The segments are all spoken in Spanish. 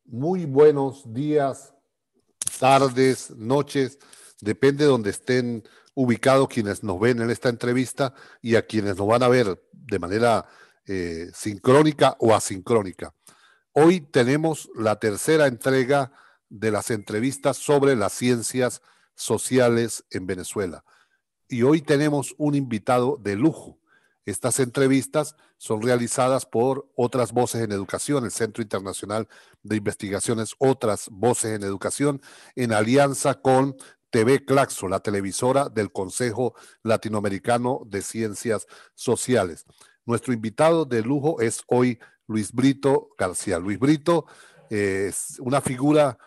Muy buenos días, tardes, noches, depende de donde estén ubicados quienes nos ven en esta entrevista y a quienes nos van a ver de manera sincrónica o asincrónica. Hoy tenemos la tercera entrega de las entrevistas sobre las ciencias sociales en Venezuela. Y hoy tenemos un invitado de lujo. Estas entrevistas son realizadas por Otras Voces en Educación, el Centro Internacional de Investigaciones Otras Voces en Educación, en alianza con TV Claxo, la televisora del Consejo Latinoamericano de Ciencias Sociales. Nuestro invitado de lujo es hoy Luis Brito García. Luis Brito es una figura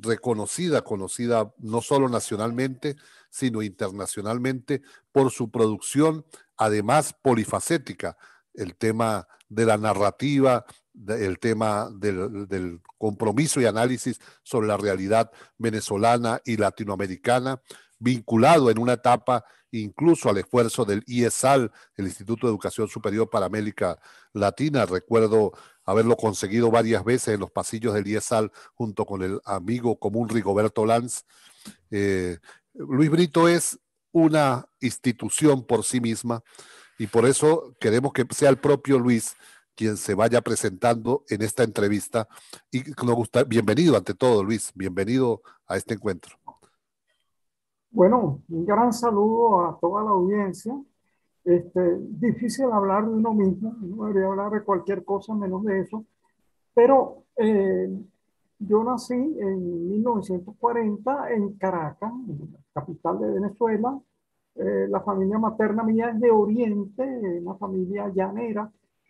conocida no solo nacionalmente, sino internacionalmente por su producción, además polifacética, el tema de la narrativa, el tema del compromiso y análisis sobre la realidad venezolana y latinoamericana, vinculado en una etapa incluso al esfuerzo del IESAL, el Instituto de Educación Superior para América Latina. Recuerdo haberlo conseguido varias veces en los pasillos del IESAL junto con el amigo común Rigoberto Lanz. Luis Brito es una institución por sí misma y por eso queremos que sea el propio Luis quien se vaya presentando en esta entrevista. Y nos gusta, bienvenido ante todo, Luis, bienvenido a este encuentro. Bueno, un gran saludo a toda la audiencia. Difícil hablar de uno mismo, uno debería hablar de cualquier cosa menos de eso, pero yo nací en 1940 en Caracas, la capital de Venezuela. La familia materna mía es de Oriente, una familia llanera,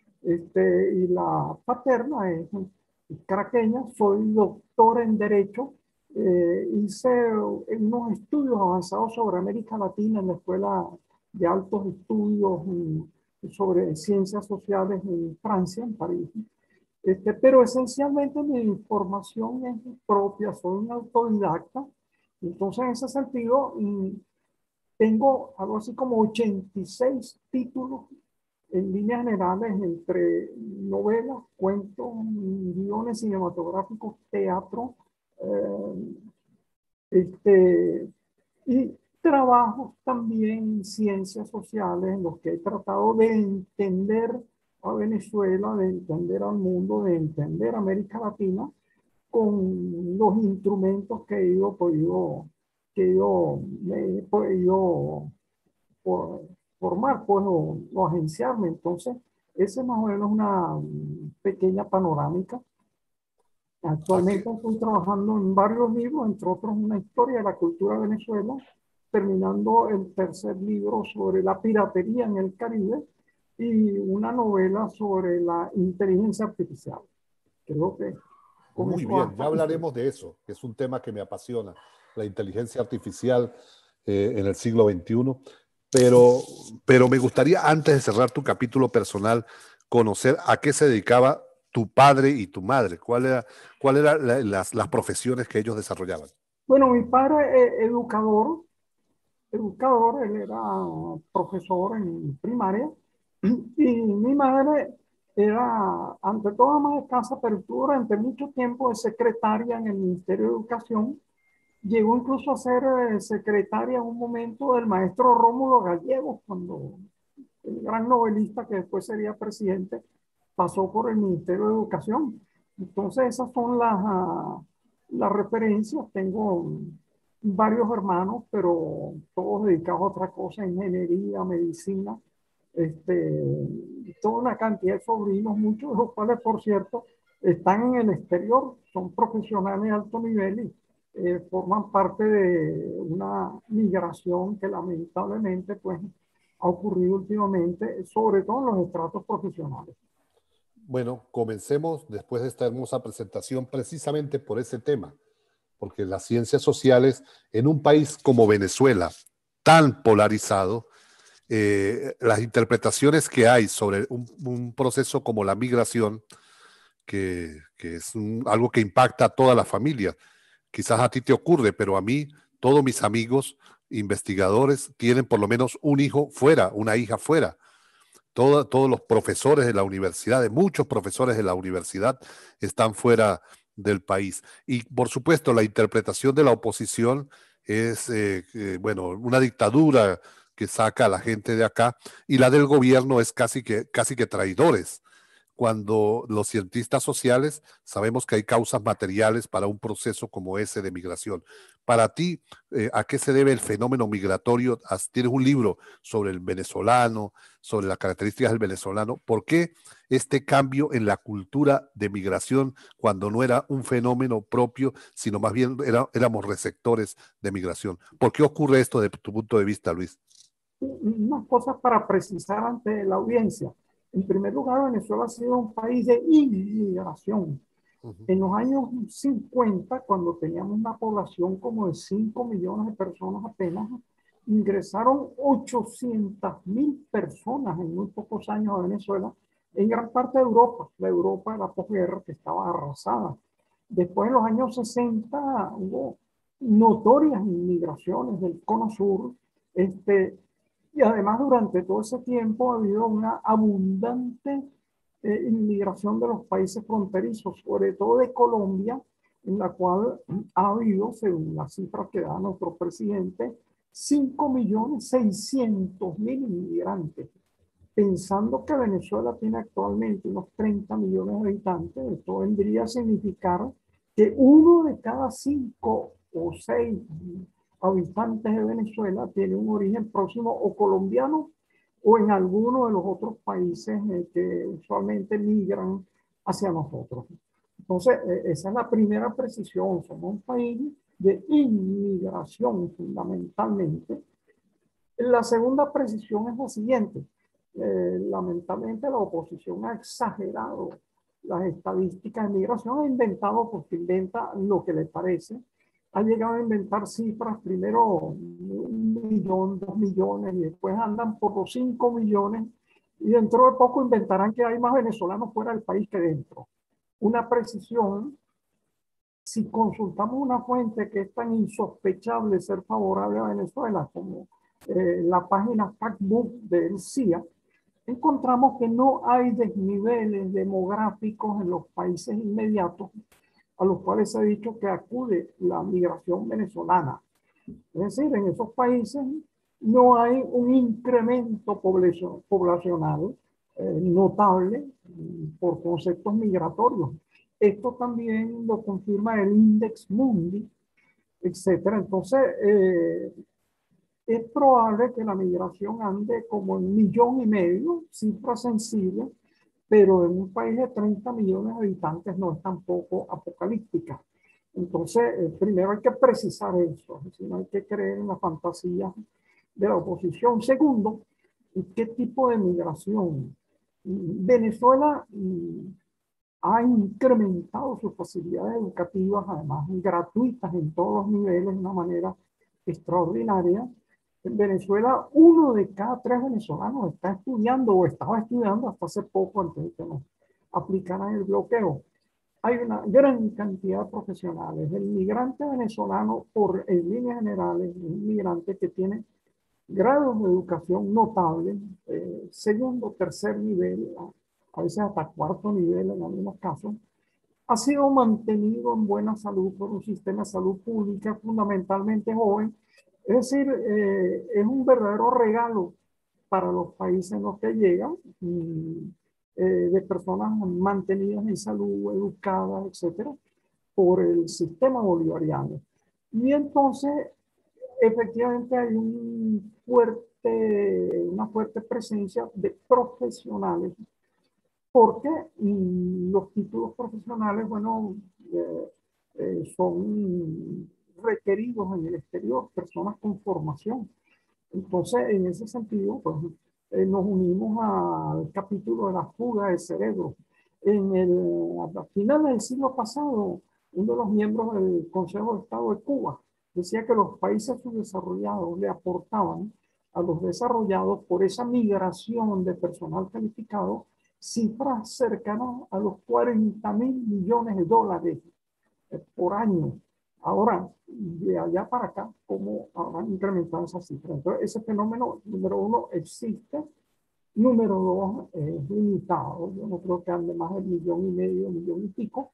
y la paterna es caraqueña. Soy doctor en Derecho. Hice unos estudios avanzados sobre América Latina en la Escuela de Altos Estudios sobre Ciencias Sociales en Francia, en París. Pero esencialmente mi formación es propia, soy un autodidacta. Entonces, en ese sentido, tengo algo así como 86 títulos en líneas generales entre novelas, cuentos, guiones cinematográficos, teatro, eh, y trabajos también en ciencias sociales en los que he tratado de entender a Venezuela, de entender al mundo, de entender América Latina con los instrumentos que me he podido formar, pues, o agenciarme. Entonces, esa es más o menos una pequeña panorámica. Actualmente estoy trabajando en varios libros, entre otros una historia de la cultura de Venezuela, terminando el tercer libro sobre la piratería en el Caribe y una novela sobre la inteligencia artificial. Creo que con Muy eso bien, ya basta. hablaremos de eso, que es un tema que me apasiona, la inteligencia artificial en el siglo XXI. Pero me gustaría, antes de cerrar tu capítulo personal, conocer a qué se dedicaba tu padre y tu madre. ¿Cuál era las profesiones que ellos desarrollaban? Bueno, mi padre es educador, él era profesor en primaria, y mi madre era, ante todo, ama de casa, pero estuvo durante mucho tiempo de secretaria en el Ministerio de Educación. Llegó incluso a ser secretaria en un momento del maestro Rómulo Gallegos, cuando el gran novelista que después sería presidente pasó por el Ministerio de Educación. Entonces esas son las referencias. Tengo varios hermanos, pero todos dedicados a otra cosa: ingeniería, medicina, toda una cantidad de sobrinos, muchos de los cuales, por cierto, están en el exterior, son profesionales de alto nivel y forman parte de una migración que lamentablemente, pues, ha ocurrido últimamente, sobre todo en los estratos profesionales. Bueno, comencemos después de esta hermosa presentación precisamente por ese tema, porque las ciencias sociales en un país como Venezuela, tan polarizado, las interpretaciones que hay sobre un proceso como la migración, que es algo que impacta a toda la familia. Quizás a ti te ocurre, pero a mí, todos mis amigos investigadores tienen por lo menos un hijo fuera, una hija fuera. Todos los profesores de la universidad, de muchos profesores de la universidad, están fuera del país. Y por supuesto, la interpretación de la oposición es, bueno, una dictadura que saca a la gente de acá, y la del gobierno es casi que traidores, cuando los cientistas sociales sabemos que hay causas materiales para un proceso como ese de migración. Para ti, ¿a qué se debe el fenómeno migratorio? Tienes un libro sobre el venezolano, sobre las características del venezolano. ¿Por qué este cambio en la cultura de migración cuando no era un fenómeno propio, sino más bien éramos receptores de migración? ¿Por qué ocurre esto desde tu punto de vista, Luis? Unas cosas para precisar ante la audiencia. En primer lugar, Venezuela ha sido un país de inmigración. Uh -huh. En los años 50, cuando teníamos una población como de 5 millones de personas apenas, ingresaron 800.000 personas en muy pocos años a Venezuela, en gran parte de Europa, la Europa de la posguerra que estaba arrasada. Después, en los años 60, hubo notorias inmigraciones del Cono Sur, y además durante todo ese tiempo ha habido una abundante inmigración de los países fronterizos, sobre todo de Colombia, en la cual ha habido, según las cifras que da nuestro presidente, 5.600.000 inmigrantes. Pensando que Venezuela tiene actualmente unos 30 millones de habitantes, esto vendría a significar que uno de cada 5 o 6 habitantes de Venezuela tiene un origen próximo o colombiano o en alguno de los otros países que usualmente migran hacia nosotros. Entonces, esa es la primera precisión. Somos un país de inmigración fundamentalmente. La segunda precisión es la siguiente. Lamentablemente la oposición ha exagerado las estadísticas de migración, ha inventado porque inventa lo que le parece. Ha llegado a inventar cifras, primero 1.000.000, 2 millones, y después andan por los 5 millones, y dentro de poco inventarán que hay más venezolanos fuera del país que dentro. Una precisión, si consultamos una fuente que es tan insospechable ser favorable a Venezuela como la página Factbook del CIA, encontramos que no hay desniveles demográficos en los países inmediatos a los cuales se ha dicho que acude la migración venezolana. Es decir, en esos países no hay un incremento poblacional notable por conceptos migratorios. Esto también lo confirma el Index Mundi, etcétera. Entonces, es probable que la migración ande como en 1,500,000, cifra sensible, pero en un país de 30 millones de habitantes no es tampoco apocalíptica. Entonces, primero hay que precisar eso, si no hay que creer en la fantasía de la oposición. Segundo, ¿qué tipo de migración? Venezuela ha incrementado sus facilidades educativas, además gratuitas en todos los niveles, de una manera extraordinaria. En Venezuela, 1 de cada 3 venezolanos está estudiando o estaba estudiando hasta hace poco, antes de que nos aplicaran el bloqueo. Hay una gran cantidad de profesionales. El migrante venezolano, en líneas generales, es un migrante que tiene grados de educación notables, segundo, tercer nivel, a veces hasta cuarto nivel en algunos casos. Ha sido mantenido en buena salud por un sistema de salud pública fundamentalmente joven. Es decir, es un verdadero regalo para los países en los que llegan, de personas mantenidas en salud, educadas, etcétera, por el sistema bolivariano. Y entonces, efectivamente, hay una fuerte presencia de profesionales, porque los títulos profesionales, bueno, son requeridos en el exterior, personas con formación. Entonces, en ese sentido, pues, nos unimos al capítulo de la fuga de cerebro. A finales del siglo pasado, uno de los miembros del Consejo de Estado de Cuba decía que los países subdesarrollados le aportaban a los desarrollados por esa migración de personal calificado cifras cercanas a los 40.000 millones de dólares por año. Ahora, de allá para acá, ¿cómo habrán incrementado esas cifras? Entonces, ese fenómeno, número uno, existe. Número dos, es limitado. Yo no creo que ande más de 1,500,000, 1,000,000 y pico.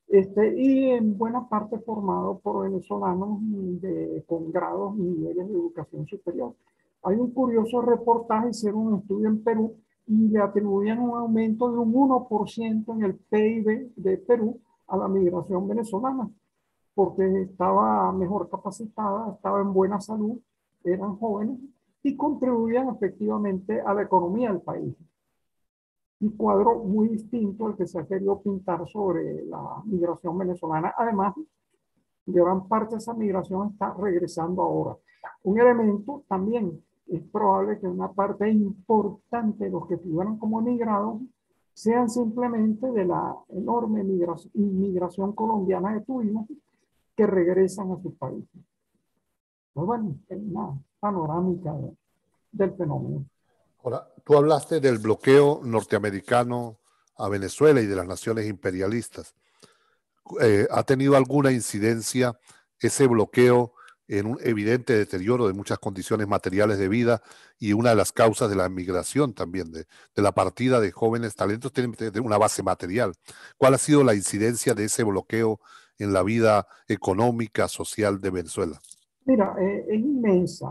y en buena parte formado por venezolanos con grados y niveles de educación superior. Hay un curioso reportaje, hicieron un estudio en Perú y le atribuían un aumento de un 1% en el PIB de Perú a la migración venezolana, porque estaba mejor capacitada, estaba en buena salud, eran jóvenes y contribuían efectivamente a la economía del país. Un cuadro muy distinto al que se ha querido pintar sobre la migración venezolana. Además, gran parte de esa migración está regresando ahora. Un elemento también, es probable que una parte importante de los que figuran como migrados sean simplemente de la enorme inmigración colombiana que tuvimos, que regresan a sus países. Pues bueno, es una panorámica del fenómeno. Ahora, tú hablaste del bloqueo norteamericano a Venezuela y de las naciones imperialistas. ¿Ha tenido alguna incidencia ese bloqueo en un evidente deterioro de muchas condiciones materiales de vida y una de las causas de la migración también, de la partida de jóvenes talentos, tiene una base material? ¿Cuál ha sido la incidencia de ese bloqueo en la vida económica, social de Venezuela? Mira, es inmensa.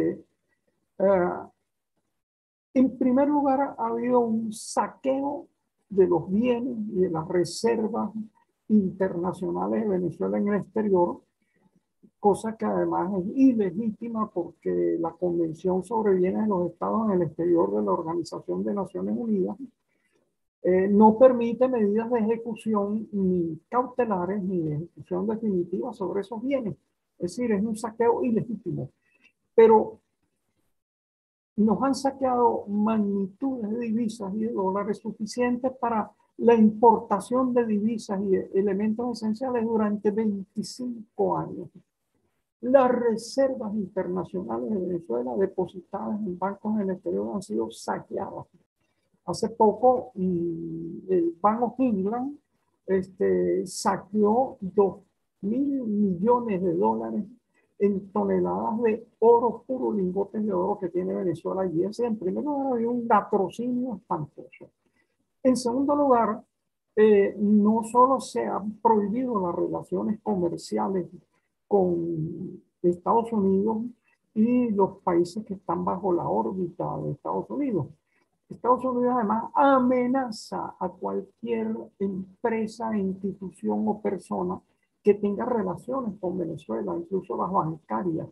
Eh, En primer lugar, ha habido un saqueo de los bienes y de las reservas internacionales de Venezuela en el exterior, cosa que además es ilegítima porque la Convención sobre Bienes de los Estados en el Exterior de la Organización de Naciones Unidas no permite medidas de ejecución ni cautelares ni de ejecución definitiva sobre esos bienes. Es decir, es un saqueo ilegítimo. Pero nos han saqueado magnitudes de divisas y de dólares suficientes para la importación de divisas y de elementos esenciales durante 25 años. Las reservas internacionales de Venezuela depositadas en bancos en el exterior han sido saqueadas. Hace poco el Bank of England saqueó 2.000 millones de dólares en toneladas de oro puro, lingotes de oro que tiene Venezuela. Y ese, en primer lugar, había un latrocinio espantoso. En segundo lugar, no solo se han prohibido las relaciones comerciales con Estados Unidos y los países que están bajo la órbita de Estados Unidos. Estados Unidos además amenaza a cualquier empresa, institución o persona que tenga relaciones con Venezuela, incluso las bancarias.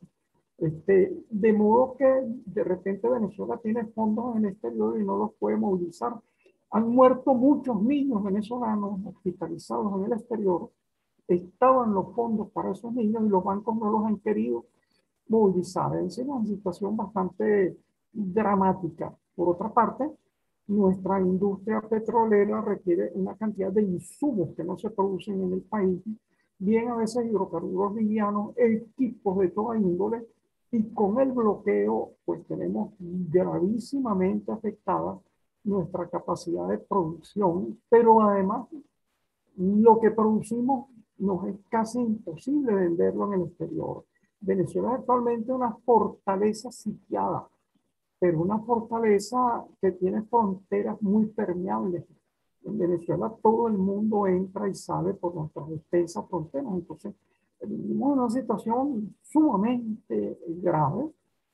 De modo que de repente Venezuela tiene fondos en el exterior y no los puede movilizar. Han muerto muchos niños venezolanos hospitalizados en el exterior. Estaban los fondos para esos niños y los bancos no los han querido movilizar. Es una situación bastante dramática. Por otra parte, nuestra industria petrolera requiere una cantidad de insumos que no se producen en el país, bien a veces hidrocarburos livianos, equipos de toda índole, y con el bloqueo, pues tenemos gravísimamente afectada nuestra capacidad de producción, pero además lo que producimos nos es casi imposible venderlo en el exterior. Venezuela es actualmente una fortaleza sitiada, pero una fortaleza que tiene fronteras muy permeables. En Venezuela todo el mundo entra y sale por nuestras extensas fronteras. Entonces, vivimos en una situación sumamente grave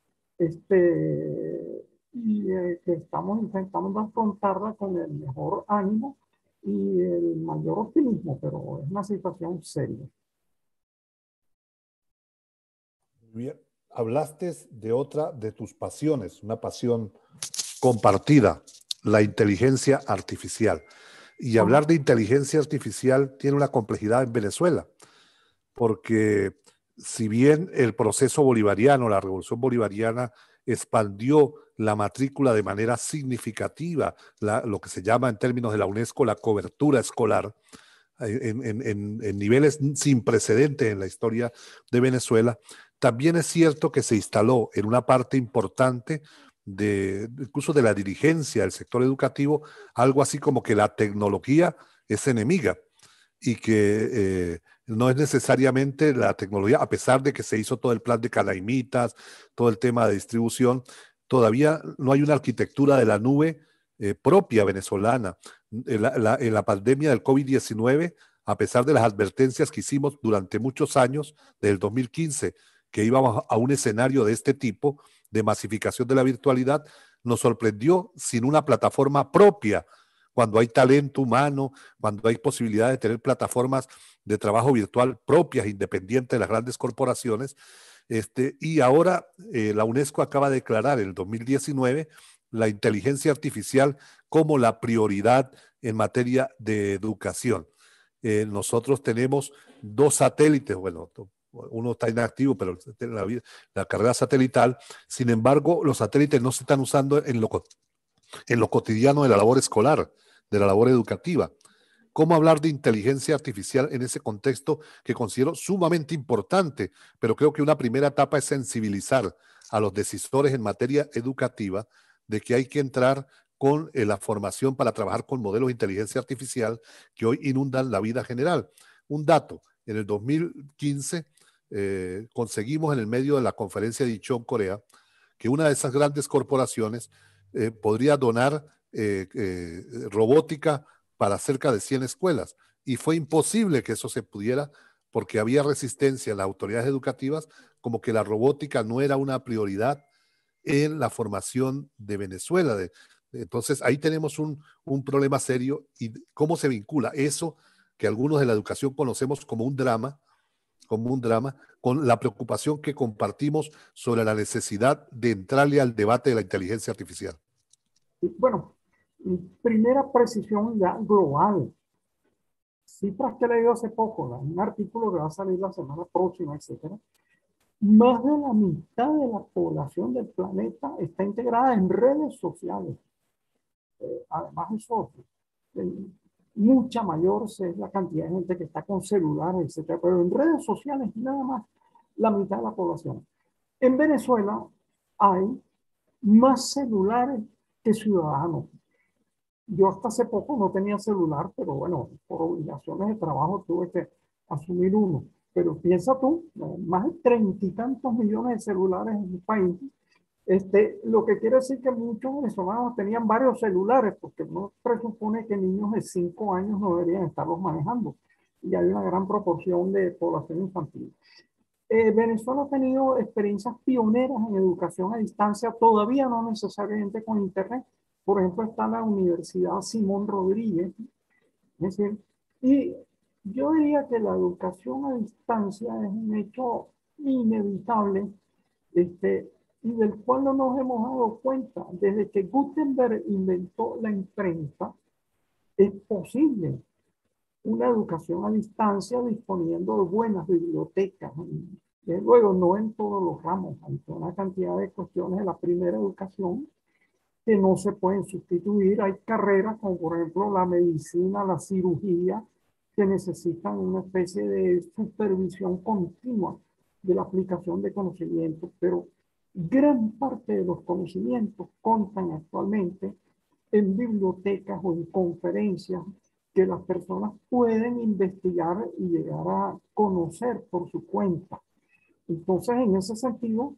que estamos intentando afrontarla con el mejor ánimo y el mayor optimismo, pero es una situación seria. Bien. Hablaste de otra de tus pasiones, una pasión compartida, la inteligencia artificial. Y hablar de inteligencia artificial tiene una complejidad en Venezuela, porque si bien el proceso bolivariano, la revolución bolivariana, expandió la matrícula de manera significativa, lo que se llama en términos de la UNESCO la cobertura escolar, en niveles sin precedentes en la historia de Venezuela, también es cierto que se instaló en una parte importante incluso de la dirigencia del sector educativo, algo así como que la tecnología es enemiga y que no es necesariamente la tecnología, a pesar de que se hizo todo el plan de calaimitas, todo el tema de distribución, todavía no hay una arquitectura de la nube propia venezolana. En la pandemia del COVID-19 a pesar de las advertencias que hicimos durante muchos años, desde el 2015, que íbamos a un escenario de este tipo, de masificación de la virtualidad, nos sorprendió sin una plataforma propia, cuando hay talento humano, cuando hay posibilidad de tener plataformas de trabajo virtual propias, independientes de las grandes corporaciones. Y ahora la UNESCO acaba de declarar en el 2019 la inteligencia artificial como la prioridad en materia de educación. Nosotros tenemos 2 satélites, bueno, uno está inactivo, pero la carrera satelital. Sin embargo, los satélites no se están usando en lo cotidiano de la labor escolar, de la labor educativa. ¿Cómo hablar de inteligencia artificial en ese contexto que considero sumamente importante? Pero creo que una primera etapa es sensibilizar a los decisores en materia educativa de que hay que entrar con la formación para trabajar con modelos de inteligencia artificial que hoy inundan la vida general. Un dato, en el 2015 conseguimos en el medio de la conferencia de Incheon, Corea, que una de esas grandes corporaciones podría donar robótica para cerca de 100 escuelas. Y fue imposible que eso se pudiera porque había resistencia en las autoridades educativas, como que la robótica no era una prioridad en la formación de Venezuela. Entonces ahí tenemos un problema serio. ¿Y cómo se vincula eso que algunos de la educación conocemos como un drama, con la preocupación que compartimos sobre la necesidad de entrarle al debate de la inteligencia artificial? Bueno, primera precisión ya global. Cifras que he leído hace poco, un artículo que va a salir la semana próxima, etcétera. Más de la mitad de la población del planeta está integrada en redes sociales. Además, eso, mucha mayor es la cantidad de gente que está con celulares, etcétera. Pero en redes sociales, nada más la mitad de la población. En Venezuela hay más celulares que ciudadanos. Yo hasta hace poco no tenía celular, pero bueno, por obligaciones de trabajo tuve que asumir uno. Pero piensa tú, más de 30 y tantos millones de celulares en el país. Lo que quiere decir que muchos venezolanos tenían varios celulares, porque no presupone que niños de 5 años no deberían estarlos manejando. Y hay una gran proporción de población infantil. Venezuela ha tenido experiencias pioneras en educación a distancia, todavía no necesariamente con Internet. Por ejemplo, está la Universidad Simón Rodríguez. Es decir, y yo diría que la educación a distancia es un hecho inevitable, y del cual no nos hemos dado cuenta. Desde que Gutenberg inventó la imprenta, es posible una educación a distancia disponiendo de buenas bibliotecas. Desde luego, no en todos los ramos, hay una cantidad de cuestiones de la primera educación que no se pueden sustituir. Hay carreras como por ejemplo la medicina, la cirugía, que necesitan una especie de supervisión continua de la aplicación de conocimientos, pero gran parte de los conocimientos contan actualmente en bibliotecas o en conferencias que las personas pueden investigar y llegar a conocer por su cuenta. Entonces, en ese sentido,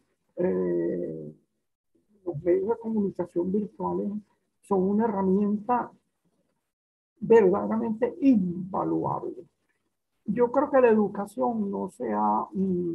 los medios de comunicación virtuales son una herramienta verdaderamente invaluable. Yo creo que la educación no se ha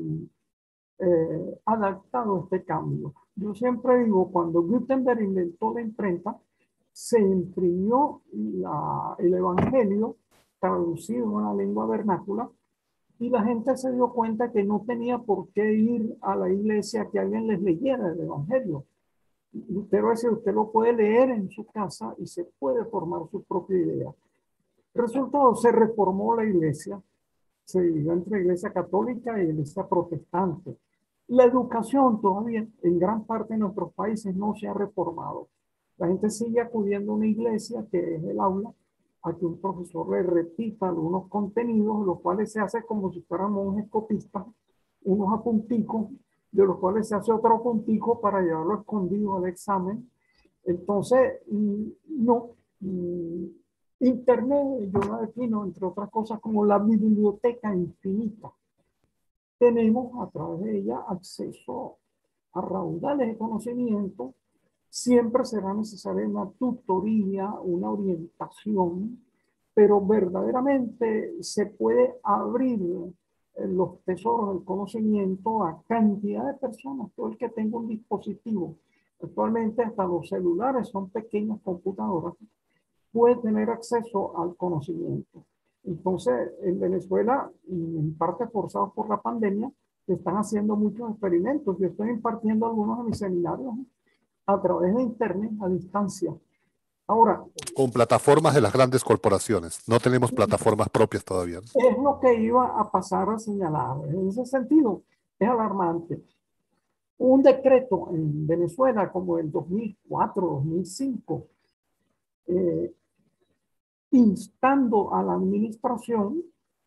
adaptado a este cambio. Yo siempre digo, cuando Gutenberg inventó la imprenta, se imprimió el Evangelio traducido en una lengua vernácula y la gente se dio cuenta que no tenía por qué ir a la iglesia a que alguien les leyera el Evangelio. Pero ese usted lo puede leer en su casa y se puede formar su propia idea. Resultado, se reformó la iglesia, se dividió entre iglesia católica y iglesia protestante. La educación todavía en gran parte de nuestros países no se ha reformado. La gente sigue acudiendo a una iglesia, que es el aula, a que un profesor le repita algunos contenidos, los cuales se hace como si fueran monjes copistas, unos apunticos, de los cuales se hace otro apuntico para llevarlo escondido al examen. Entonces, no. Internet yo la defino, entre otras cosas, como la biblioteca infinita. Tenemos a través de ella acceso a raudales de conocimiento. Siempre será necesaria una tutoría, una orientación, pero verdaderamente se puede abrir los tesoros del conocimiento a cantidad de personas. Todo el que tenga un dispositivo, actualmente hasta los celulares son pequeñas computadoras, puede tener acceso al conocimiento. Entonces, en Venezuela, en parte forzados por la pandemia, están haciendo muchos experimentos. Yo estoy impartiendo algunos de mis seminarios a través de internet, a distancia. Ahora, Con plataformas de las grandes corporaciones. No tenemos plataformas propias todavía, ¿no? es lo que iba a pasar a señalar. En ese sentido, es alarmante. Un decreto en Venezuela como el 2004, 2005, eh, instando a la administración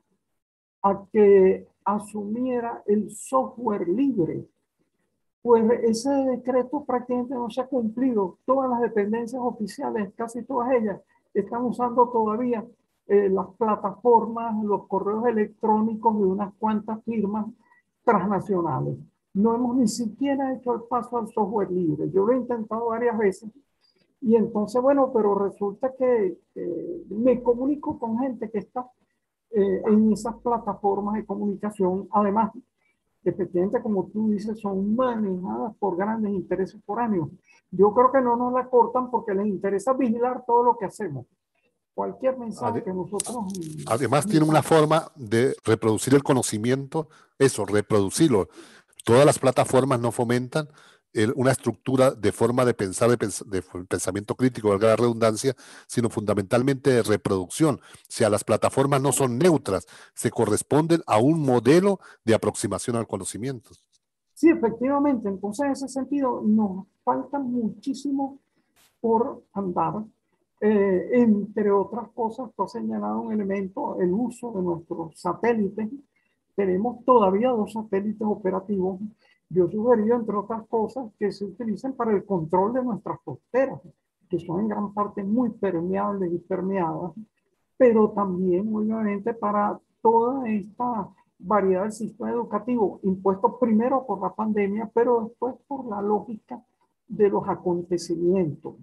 a que asumiera el software libre. Pues ese decreto prácticamente no se ha cumplido. Todas las dependencias oficiales, casi todas ellas, están usando todavía las plataformas, los correos electrónicos de unas cuantas firmas transnacionales. No hemos ni siquiera hecho el paso al software libre. Yo lo he intentado varias veces y entonces, bueno, pero resulta que me comunico con gente que está en esas plataformas de comunicación. Además, efectivamente, como tú dices, son manejadas por grandes intereses foráneos. Yo creo que no nos la cortan porque les interesa vigilar todo lo que hacemos. Cualquier mensaje que nosotros... Además, tiene una forma de reproducir el conocimiento, eso, reproducirlo. Todas las plataformas no fomentan una estructura de forma de pensar, de pensamiento crítico, valga la redundancia, sino fundamentalmente de reproducción. O sea, las plataformas no son neutras, se corresponden a un modelo de aproximación al conocimiento. Sí, efectivamente. Entonces, en ese sentido, nos falta muchísimo por andar. Entre otras cosas, tú has señalado un elemento, el uso de nuestros satélites. Tenemos todavía 2 satélites operativos. Yo sugeriría, entre otras cosas, que se utilicen para el control de nuestras costeras, que son en gran parte muy permeables y permeadas, pero también, obviamente, para toda esta variedad del sistema educativo, impuesto primero por la pandemia, pero después por la lógica de los acontecimientos.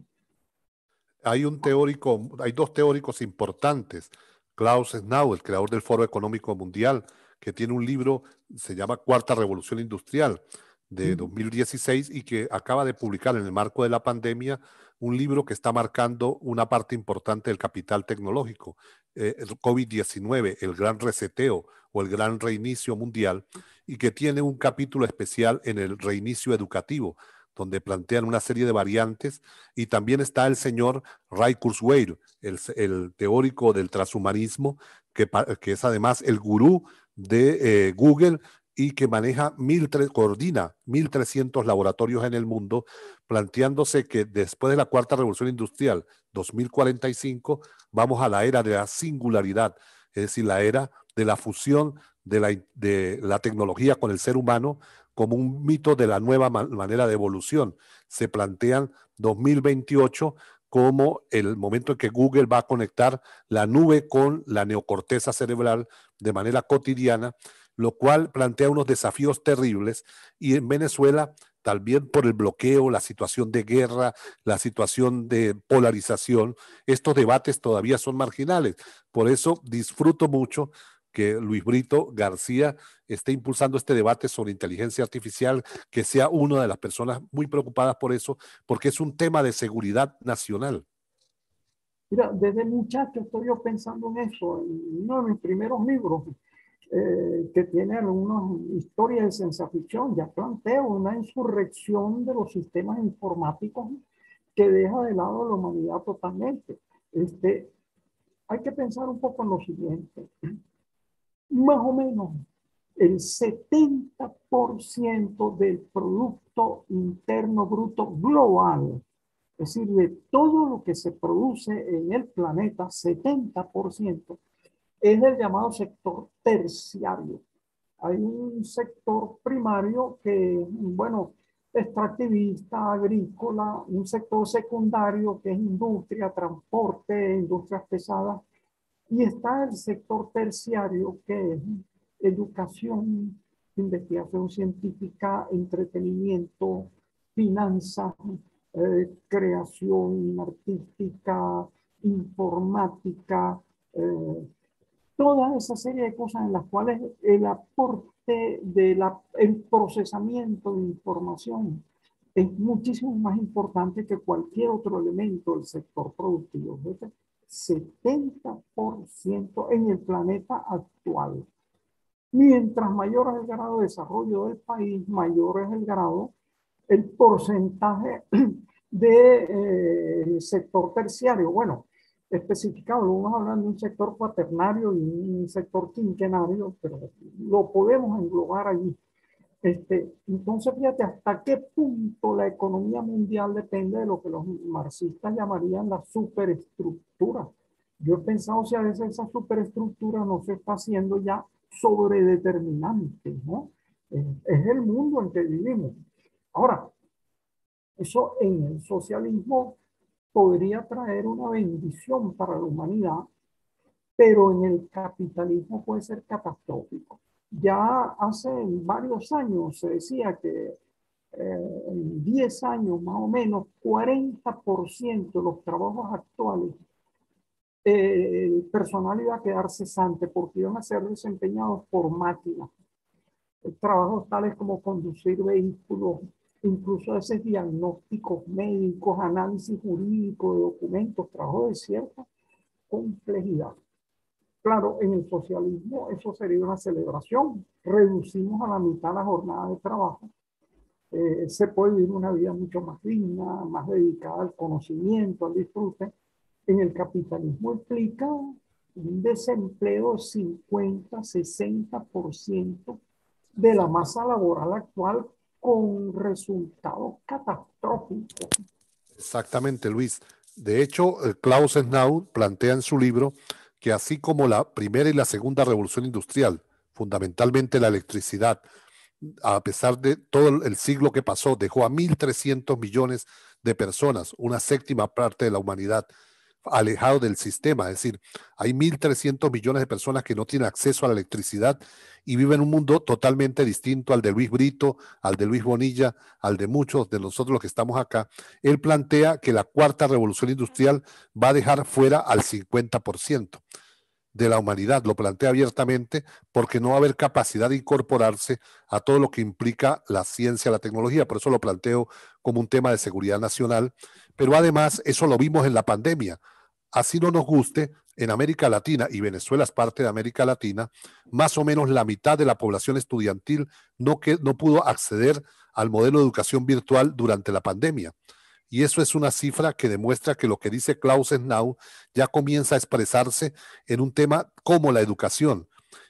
Hay dos teóricos importantes, Klaus Schwab, el creador del Foro Económico Mundial, que tiene un libro, se llama Cuarta Revolución Industrial, de 2016, y que acaba de publicar en el marco de la pandemia un libro que está marcando una parte importante del capital tecnológico, el COVID-19, el gran reseteo o el gran reinicio mundial, y que tiene un capítulo especial en el reinicio educativo, donde plantean una serie de variantes, y también está el señor Ray Kurzweil, el teórico del transhumanismo, que es además el gurú de Google y que coordina 1.300 laboratorios en el mundo, planteándose que después de la cuarta revolución industrial, 2045, vamos a la era de la singularidad, es decir, la era de la fusión de la tecnología con el ser humano como un mito de la nueva manera de evolución. Se plantean 2028 como el momento en que Google va a conectar la nube con la neocorteza cerebral de manera cotidiana, lo cual plantea unos desafíos terribles. Y en Venezuela, también por el bloqueo, la situación de guerra, la situación de polarización, estos debates todavía son marginales. Por eso disfruto mucho que Luis Brito García esté impulsando este debate sobre inteligencia artificial, que sea una de las personas muy preocupadas por eso, porque es un tema de seguridad nacional. Mira, desde muchacho estoy yo pensando en eso. En uno de mis primeros libros, que tiene algunas historias de ciencia ficción, ya planteo una insurrección de los sistemas informáticos que deja de lado a la humanidad totalmente. Hay que pensar un poco en lo siguiente. Más o menos el 70% del Producto Interno Bruto global, es decir, de todo lo que se produce en el planeta, 70% es del llamado sector terciario. Hay un sector primario que, bueno, extractivista, agrícola, un sector secundario que es industria, transporte, industrias pesadas, y está el sector terciario que es educación, investigación científica, entretenimiento, finanzas, creación artística, informática, eh, toda esa serie de cosas en las cuales el aporte el procesamiento de información es muchísimo más importante que cualquier otro elemento del sector productivo. ¿Ves? 70% en el planeta actual. Mientras mayor es el grado de desarrollo del país, mayor es el porcentaje de sector terciario. Bueno, especificado, lo vamos hablando de un sector cuaternario y un sector quinquenario, pero lo podemos englobar allí. Entonces, fíjate hasta qué punto la economía mundial depende de lo que los marxistas llamarían la superestructura. Yo he pensado si a veces esa superestructura no se está haciendo ya sobredeterminante, ¿no? Es el mundo en que vivimos. Ahora, eso en el socialismo podría traer una bendición para la humanidad, pero en el capitalismo puede ser catastrófico. Ya hace varios años se decía que en 10 años más o menos, 40% de los trabajos actuales, el personal iba a quedar cesante porque iban a ser desempeñados por máquinas. Trabajos tales como conducir vehículos, incluso esos diagnósticos médicos, análisis jurídico de documentos, trabajo de cierta complejidad. Claro, en el socialismo eso sería una celebración. Reducimos a la mitad la jornada de trabajo. Se puede vivir una vida mucho más digna, más dedicada al conocimiento, al disfrute. En el capitalismo implica un desempleo de 50-60% de la masa laboral actual con resultados catastróficos. Exactamente, Luis. De hecho, Klaus Schwab plantea en su libro que así como la primera y la segunda revolución industrial, fundamentalmente la electricidad, a pesar de todo el siglo que pasó, dejó a 1.300 millones de personas, una séptima parte de la humanidad, alejado del sistema. Es decir, hay 1.300 millones de personas que no tienen acceso a la electricidad y viven en un mundo totalmente distinto al de Luis Brito, al de Luis Bonilla, al de muchos de nosotros los que estamos acá. Él plantea que la cuarta revolución industrial va a dejar fuera al 50% de la humanidad, lo plantea abiertamente, porque no va a haber capacidad de incorporarse a todo lo que implica la ciencia, la tecnología. Por eso lo planteo como un tema de seguridad nacional, pero además eso lo vimos en la pandemia. Así no nos guste, en América Latina, y Venezuela es parte de América Latina, más o menos la mitad de la población estudiantil no pudo acceder al modelo de educación virtual durante la pandemia. Y eso es una cifra que demuestra que lo que dice Klaus Schwab ya comienza a expresarse en un tema como la educación.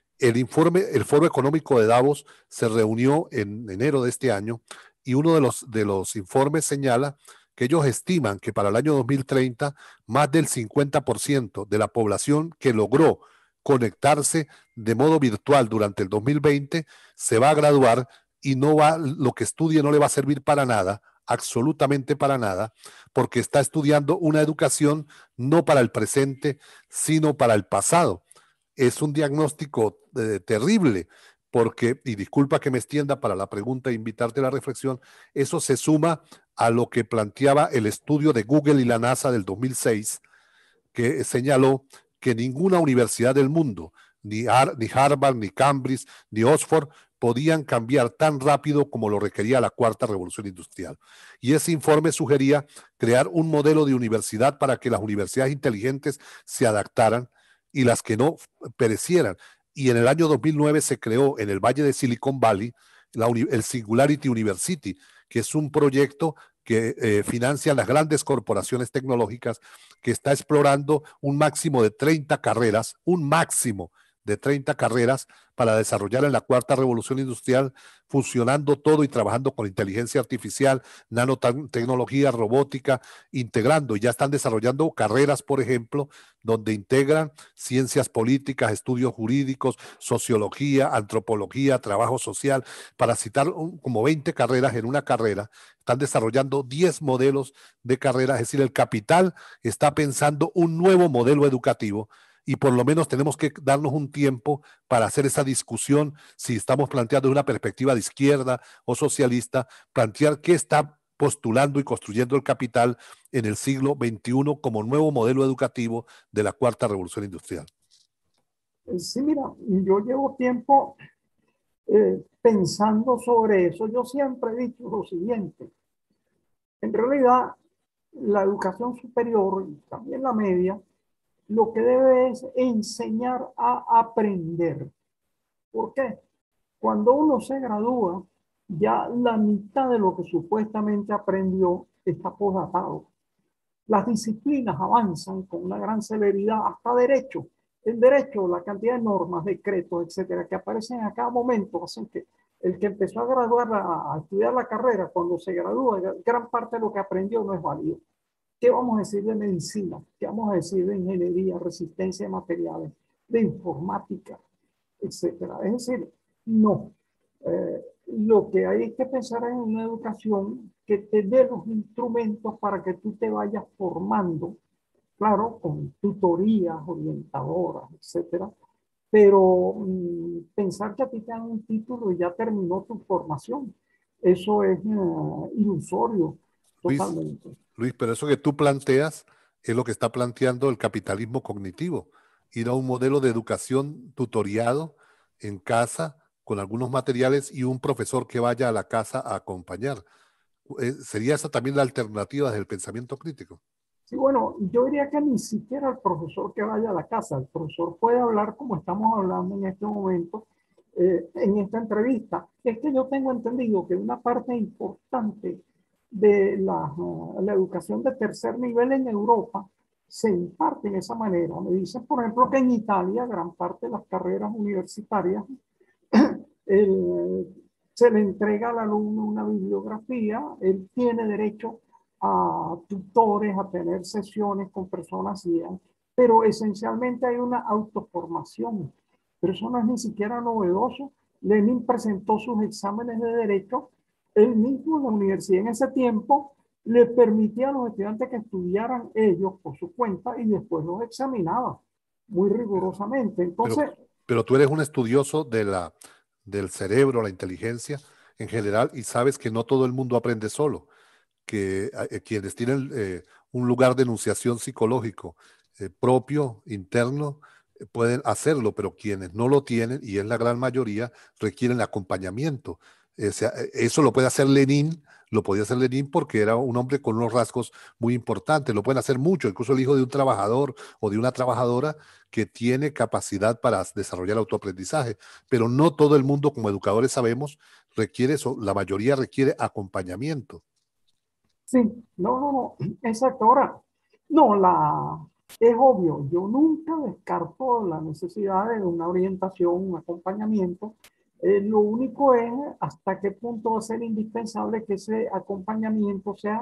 El Foro Económico de Davos se reunió en enero de este año y uno de los informes señala que ellos estiman que para el año 2030 más del 50% de la población que logró conectarse de modo virtual durante el 2020 se va a graduar y lo que estudie no le va a servir para nada, absolutamente para nada, porque está estudiando una educación no para el presente, sino para el pasado. Es un diagnóstico terrible, porque, y disculpa que me extienda para la pregunta e invitarte a la reflexión, eso se suma a lo que planteaba el estudio de Google y la NASA del 2006, que señaló que ninguna universidad del mundo, ni Harvard, ni Cambridge, ni Oxford, podían cambiar tan rápido como lo requería la cuarta revolución industrial. Y ese informe sugería crear un modelo de universidad para que las universidades inteligentes se adaptaran y las que no perecieran. Y en el año 2009 se creó en el Valle de Silicon Valley el Singularity University, que es un proyecto que financian las grandes corporaciones tecnológicas, que está explorando un máximo de 30 carreras, un máximo de 30 carreras para desarrollar en la cuarta revolución industrial, fusionando todo y trabajando con inteligencia artificial, nanotecnología, robótica, integrando, y ya están desarrollando carreras, por ejemplo, donde integran ciencias políticas, estudios jurídicos, sociología, antropología, trabajo social, para citar como 20 carreras en una carrera. Están desarrollando 10 modelos de carrera, es decir, el capital está pensando un nuevo modelo educativo y por lo menos tenemos que darnos un tiempo para hacer esa discusión, si estamos planteando una perspectiva de izquierda o socialista, plantear qué está postulando y construyendo el capital en el siglo XXI como nuevo modelo educativo de la cuarta revolución industrial. Sí, mira, yo llevo tiempo pensando sobre eso. Yo siempre he dicho lo siguiente. En realidad, la educación superior y también la media, lo que debe es enseñar a aprender. ¿Por qué? Cuando uno se gradúa, ya la mitad de lo que supuestamente aprendió está posdatado. Las disciplinas avanzan con una gran celeridad, hasta derecho. El derecho, la cantidad de normas, decretos, etcétera, que aparecen a cada momento, hacen que el que empezó a graduar, a estudiar la carrera, cuando se gradúa, gran parte de lo que aprendió no es válido. ¿Qué vamos a decir de medicina? ¿Qué vamos a decir de ingeniería, resistencia de materiales, de informática, etcétera? Es decir, no. Lo que hay que pensar es en una educación que te dé los instrumentos para que tú te vayas formando, claro, con tutorías, orientadoras, etcétera, pero pensar que a ti te dan un título y ya terminó tu formación, eso es ilusorio Luis, totalmente. Luis, pero eso que tú planteas es lo que está planteando el capitalismo cognitivo, ir a un modelo de educación tutoriado en casa con algunos materiales y un profesor que vaya a la casa a acompañar. ¿Sería esa también la alternativa del pensamiento crítico? Sí, bueno, yo diría que ni siquiera el profesor que vaya a la casa, el profesor puede hablar como estamos hablando en este momento, en esta entrevista. Es que yo tengo entendido que una parte importante de la educación de tercer nivel en Europa se imparte de esa manera. Me dicen, por ejemplo, que en Italia gran parte de las carreras universitarias el, se le entrega al alumno una bibliografía, él tiene derecho a tutores, a tener sesiones con personas ciegas, pero esencialmente hay una autoformación. Pero eso no es ni siquiera novedoso. Lenin presentó sus exámenes de derecho, él mismo en la universidad en ese tiempo le permitía a los estudiantes que estudiaran ellos por su cuenta y después los examinaba muy rigurosamente. Pero, Entonces, pero tú eres un estudioso del cerebro, la inteligencia en general, y sabes que no todo el mundo aprende solo, que quienes tienen un lugar de enunciación psicológico propio, interno, pueden hacerlo, pero quienes no lo tienen, y es la gran mayoría, requieren acompañamiento. O sea, eso lo puede hacer Lenin, lo podía hacer Lenin porque era un hombre con unos rasgos muy importantes, lo pueden hacer mucho, incluso el hijo de un trabajador o de una trabajadora que tiene capacidad para desarrollar autoaprendizaje, pero no todo el mundo, como educadores sabemos, requiere eso, la mayoría requiere acompañamiento. sí, no, exacto. Ahora, no, es obvio, yo nunca descarto la necesidad de una orientación, un acompañamiento. Lo único es hasta qué punto va a ser indispensable que ese acompañamiento sea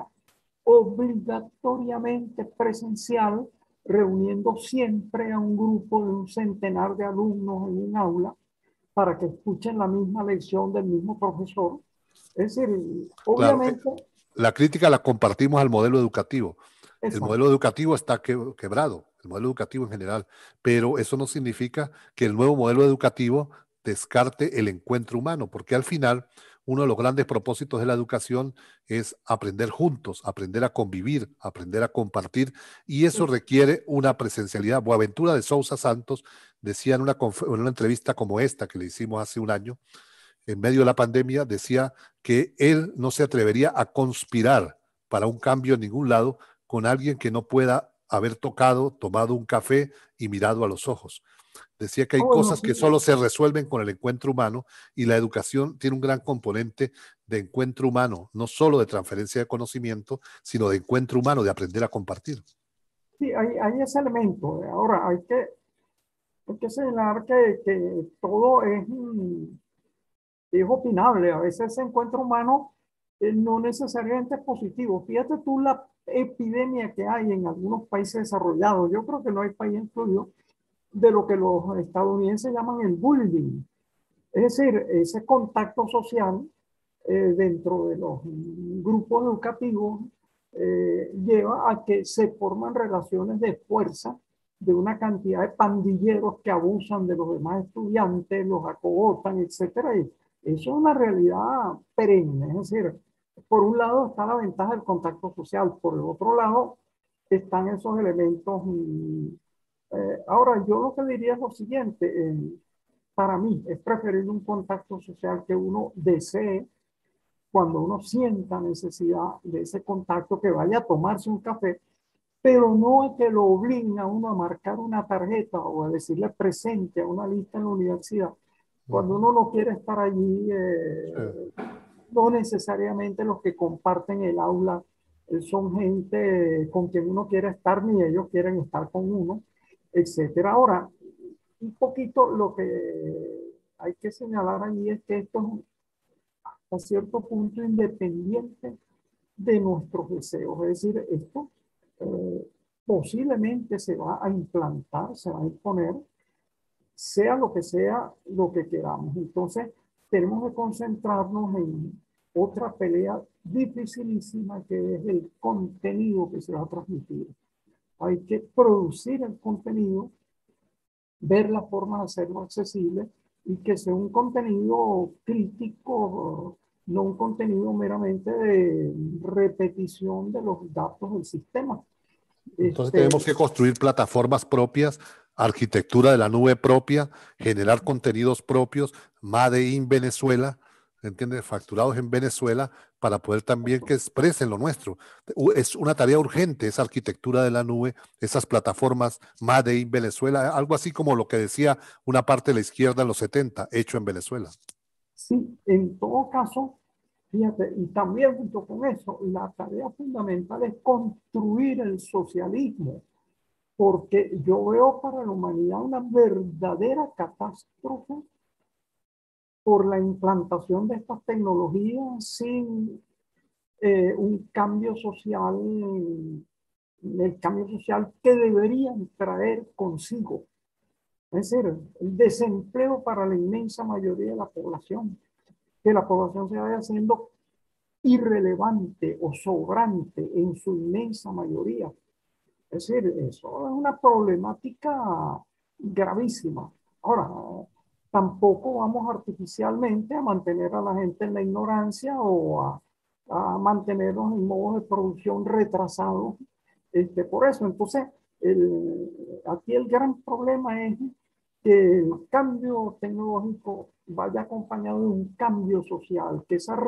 obligatoriamente presencial, reuniendo siempre a un grupo de un centenar de alumnos en un aula para que escuchen la misma lección del mismo profesor. Es decir, Claro, obviamente, la crítica la compartimos al modelo educativo. El exacto. modelo educativo está quebrado, el modelo educativo en general, pero eso no significa que el nuevo modelo educativo descarte el encuentro humano, porque al final uno de los grandes propósitos de la educación es aprender juntos, aprender a convivir, aprender a compartir, y eso requiere una presencialidad. Boaventura de Sousa Santos decía en una entrevista como esta que le hicimos hace un año, en medio de la pandemia, decía que él no se atrevería a conspirar para un cambio en ningún lado con alguien que no pueda haber tocado, tomado un café y mirado a los ojos. Decía que Ah, hay bueno, cosas sí, que solo se resuelven con el encuentro humano y la educación tiene un gran componente de encuentro humano, no solo de transferencia de conocimiento, sino de encuentro humano, de aprender a compartir. sí, hay ese elemento. Ahora, hay que señalar que todo es opinable. A veces ese encuentro humano no necesariamente es positivo. Fíjate tú la epidemia que hay en algunos países desarrollados. Yo creo que no hay país incluido de lo que los estadounidenses llaman el bullying. Es decir, ese contacto social dentro de los grupos educativos lleva a que se forman relaciones de fuerza de una cantidad de pandilleros que abusan de los demás estudiantes, los acogotan, etcétera. Y eso es una realidad perenne. Es decir, por un lado está la ventaja del contacto social, por el otro lado están esos elementos. Ahora, yo lo que diría es lo siguiente, para mí es preferible un contacto social que uno desee cuando uno sienta necesidad de ese contacto, que vaya a tomarse un café, pero no es que lo obliguen a uno a marcar una tarjeta o a decirle presente a una lista en la universidad. Cuando uno no quiere estar allí, Sí. no necesariamente los que comparten el aula son gente con quien uno quiere estar, ni ellos quieren estar con uno, etcétera. Ahora, un poquito lo que hay que señalar allí es que esto es a cierto punto independiente de nuestros deseos. Es decir, esto posiblemente se va a implantar, se va a imponer, sea lo que queramos. Entonces, tenemos que concentrarnos en otra pelea dificilísima, que es el contenido que se va a transmitir. Hay que producir el contenido, ver la forma de hacerlo accesible y que sea un contenido crítico, no un contenido meramente de repetición de los datos del sistema. Entonces tenemos que construir plataformas propias, arquitectura de la nube propia, generar contenidos propios, Made in Venezuela, ¿entiendes? Facturados en Venezuela, para poder también que expresen lo nuestro. Es una tarea urgente esa arquitectura de la nube, esas plataformas Made in Venezuela, algo así como lo que decía una parte de la izquierda en los 70, hecho en Venezuela. Sí, en todo caso, fíjate, y también junto con eso, la tarea fundamental es construir el socialismo, porque yo veo para la humanidad una verdadera catástrofe por la implantación de estas tecnologías sin un cambio social, el cambio social que deberían traer consigo. Es decir, el desempleo para la inmensa mayoría de la población, que la población se vaya haciendo irrelevante o sobrante en su inmensa mayoría. Es decir, eso es una problemática gravísima. Ahora, tampoco vamos artificialmente a mantener a la gente en la ignorancia o a mantenerlos en modos de producción retrasados. Por eso, entonces, aquí el gran problema es que el cambio tecnológico vaya acompañado de un cambio social, que esa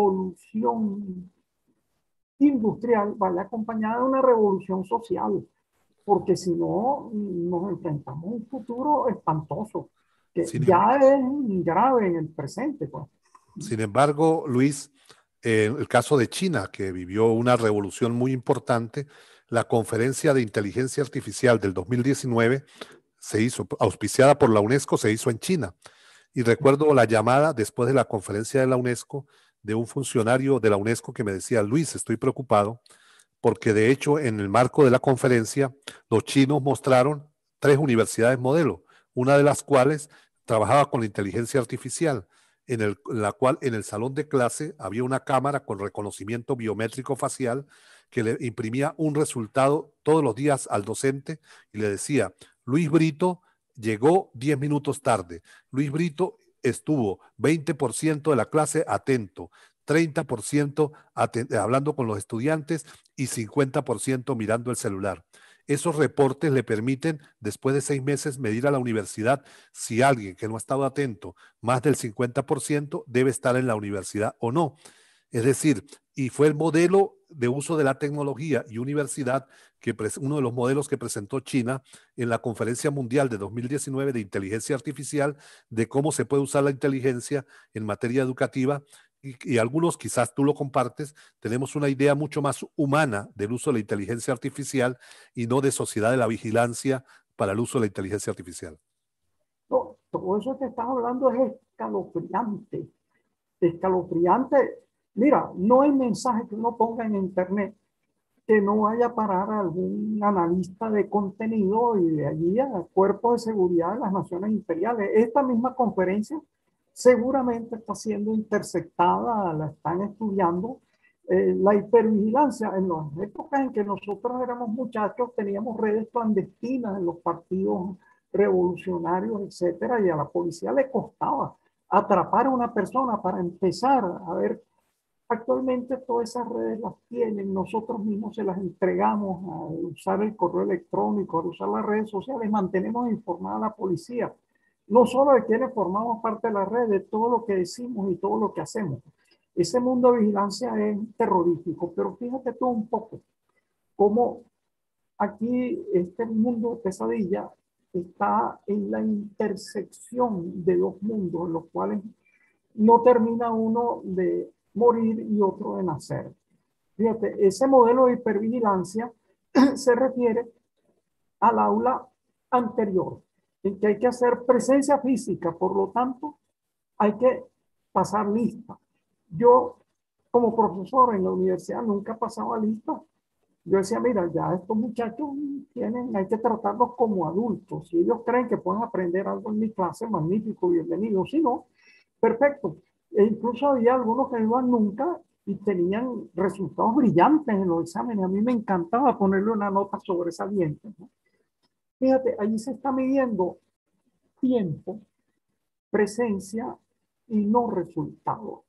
revolución industrial vaya acompañada de una revolución social, porque si no nos enfrentamos a un futuro espantoso, que Sin, ya es grave en el presente, pues. Sin embargo, Luis, el caso de China, que vivió una revolución muy importante, la conferencia de inteligencia artificial del 2019 se hizo, auspiciada por la UNESCO, se hizo en China. Y recuerdo la llamada después de la conferencia de la UNESCO de un funcionario de la UNESCO que me decía: Luis, estoy preocupado porque de hecho en el marco de la conferencia los chinos mostraron 3 universidades modelo, una de las cuales trabajaba con la inteligencia artificial, la cual en el salón de clase había una cámara con reconocimiento biométrico facial que le imprimía un resultado todos los días al docente y le decía: Luis Brito llegó 10 minutos tarde, Luis Brito estuvo 20% de la clase atento, 30% hablando con los estudiantes y 50% mirando el celular. Esos reportes le permiten, después de 6 meses, medir a la universidad si alguien que no ha estado atento, más del 50%, debe estar en la universidad o no. Es decir, y fue el modelo de uso de la tecnología y universidad, uno de los modelos que presentó China en la Conferencia Mundial de 2019 de Inteligencia Artificial, de cómo se puede usar la inteligencia en materia educativa. Y algunos, quizás tú lo compartes, tenemos una idea mucho más humana del uso de la inteligencia artificial y no de sociedad de la vigilancia para el uso de la inteligencia artificial. No, todo eso que estás hablando es escalofriante, escalofriante. Mira, no hay mensaje que uno ponga en internet que no vaya a parar a algún analista de contenido y de allí al Cuerpo de Seguridad de las Naciones Imperiales. Esta misma conferencia seguramente está siendo interceptada, la están estudiando. La hipervigilancia, en las épocas en que nosotros éramos muchachos, teníamos redes clandestinas en los partidos revolucionarios, etcétera, y a la policía le costaba atrapar a una persona para empezar a ver Actualmente todas esas redes las tienen, nosotros mismos se las entregamos al usar el correo electrónico, al usar las redes sociales, mantenemos informada a la policía, no solo de quienes formamos parte de la red, de todo lo que decimos y todo lo que hacemos. Ese mundo de vigilancia es terrorífico, pero fíjate tú un poco cómo aquí este mundo de pesadilla está en la intersección de dos mundos, en los cuales no termina uno de morir y otro de nacer. Fíjate, ese modelo de hipervigilancia se refiere al aula anterior, en que hay que hacer presencia física, por lo tanto, hay que pasar lista. Yo, como profesor en la universidad, nunca pasaba lista. Yo decía, mira, ya estos muchachos tienen, hay que tratarlos como adultos. Si ellos creen que pueden aprender algo en mi clase, magnífico, bienvenido. Si no, perfecto. E incluso había algunos que no iban nunca y tenían resultados brillantes en los exámenes. A mí me encantaba ponerle una nota sobresaliente, ¿no? Fíjate, allí se está midiendo tiempo, presencia y no resultado.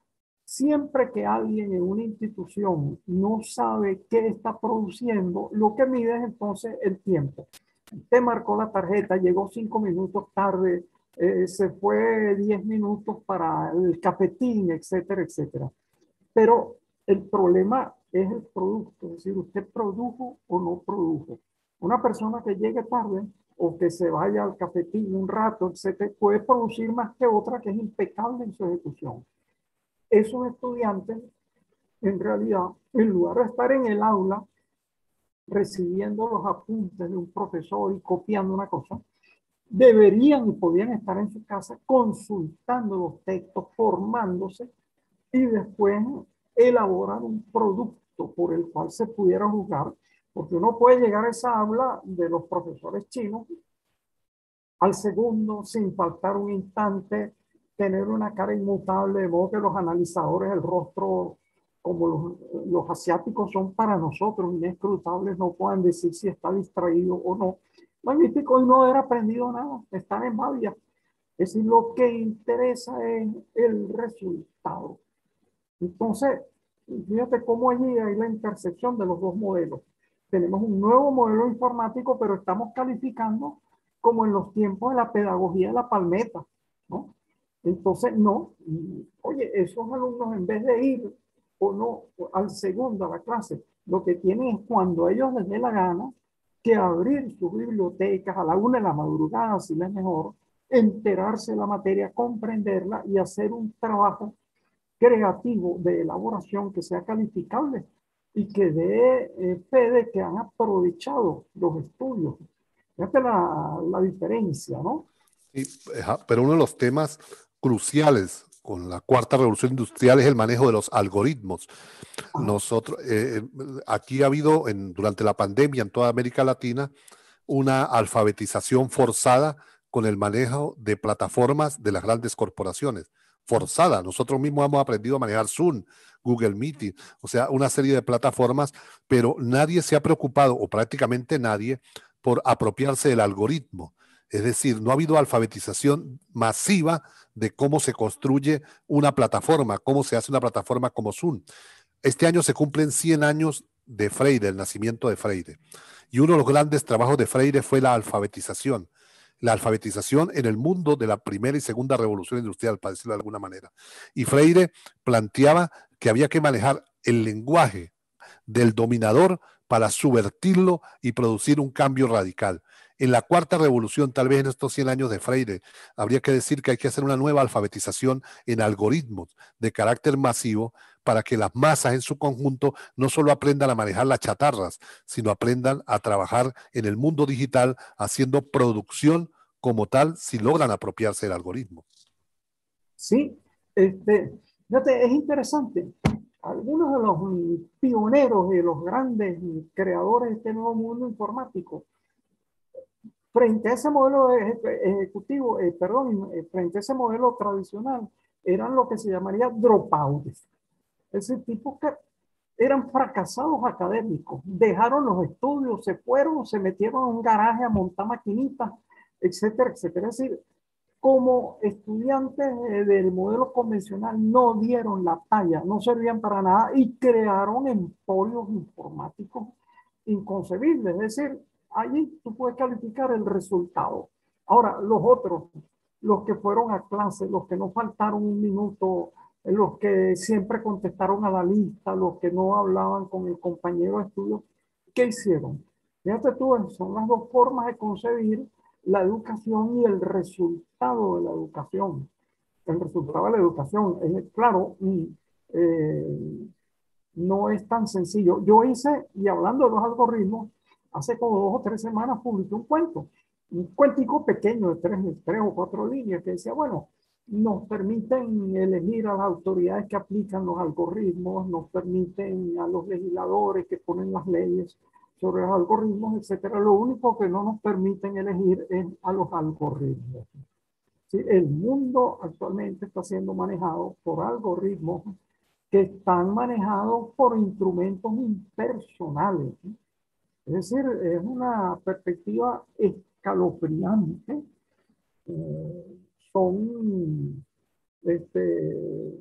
Siempre que alguien en una institución no sabe qué está produciendo, lo que mide es entonces el tiempo. Te marcó la tarjeta, llegó 5 minutos tarde, se fue 10 minutos para el cafetín, etcétera, etcétera. Pero el problema es el producto, es decir, usted produjo o no produjo. Una persona que llegue tarde o que se vaya al cafetín un rato, etcétera, puede producir más que otra que es impecable en su ejecución. Esos estudiantes, en realidad, en lugar de estar en el aula recibiendo los apuntes de un profesor y copiando una cosa, deberían y podían estar en su casa consultando los textos, formándose y después elaborar un producto por el cual se pudiera juzgar, porque uno puede llegar a esa aula de los profesores chinos al segundo sin faltar un instante, tener una cara inmutable, de modo que los analizadores, el rostro, como los asiáticos son para nosotros inescrutables, no puedan decir si está distraído o no. Magnífico, y no haber aprendido nada, están en babia. Es decir, lo que interesa es el resultado. Entonces, fíjate cómo allí hay la intersección de los dos modelos. Tenemos un nuevo modelo informático, pero estamos calificando como en los tiempos de la pedagogía de la palmeta, ¿no? Entonces, no, oye, esos alumnos en vez de ir o no al segundo, a la clase, lo que tienen es cuando a ellos les dé la gana que abrir sus bibliotecas a la 1 de la madrugada, si les es mejor, enterarse de la materia, comprenderla y hacer un trabajo creativo de elaboración que sea calificable y que dé fe de que han aprovechado los estudios. Fíjate la diferencia, ¿no? Sí, pero uno de los temas cruciales con la cuarta revolución industrial es el manejo de los algoritmos. Ah, Nosotros, aquí ha habido durante la pandemia en toda América Latina una alfabetización forzada con el manejo de plataformas de las grandes corporaciones. Forzada. Nosotros mismos hemos aprendido a manejar Zoom, Google Meet, o sea, una serie de plataformas, pero nadie se ha preocupado, o prácticamente nadie, por apropiarse del algoritmo. Es decir, no ha habido alfabetización masiva de cómo se construye una plataforma, cómo se hace una plataforma como Zoom. Este año se cumplen 100 años de Freire, el nacimiento de Freire. Y uno de los grandes trabajos de Freire fue la alfabetización. La alfabetización en el mundo de la primera y segunda revolución industrial, para decirlo de alguna manera. Y Freire planteaba que había que manejar el lenguaje del dominador para subvertirlo y producir un cambio radical. En la cuarta revolución, tal vez en estos 100 años de Freire, habría que decir que hay que hacer una nueva alfabetización en algoritmos de carácter masivo para que las masas en su conjunto no solo aprendan a manejar las chatarras, sino aprendan a trabajar en el mundo digital haciendo producción como tal si logran apropiarse del algoritmo. sí, fíjate, es interesante. Algunos de los pioneros y los grandes creadores de este nuevo mundo informático, frente a ese modelo ejecutivo, frente a ese modelo tradicional, eran lo que se llamaría dropouts. Ese tipo que eran fracasados académicos, dejaron los estudios, se fueron, se metieron en un garaje a montar maquinitas, etcétera, etcétera. Es decir, como estudiantes del modelo convencional no dieron la talla, no servían para nada y crearon emporios informáticos inconcebibles. Es decir, allí tú puedes calificar el resultado. Ahora, los otros, los que fueron a clase, los que no faltaron un minuto, los que siempre contestaron a la lista, los que no hablaban con el compañero de estudio, ¿qué hicieron? Fíjate tú, son las dos formas de concebir la educación y el resultado de la educación. El resultado de la educación, claro, eh, no es tan sencillo. Yo hice, y hablando de los algoritmos, hace como 2 o 3 semanas publiqué un cuentico pequeño de tres o cuatro líneas que decía, bueno, nos permiten elegir a las autoridades que aplican los algoritmos, nos permiten a los legisladores que ponen las leyes sobre los algoritmos, etcétera. Lo único que no nos permiten elegir es a los algoritmos. ¿Sí? El mundo actualmente está siendo manejado por algoritmos que están manejados por instrumentos impersonales. Es decir, es una perspectiva escalofriante. Eh, son este,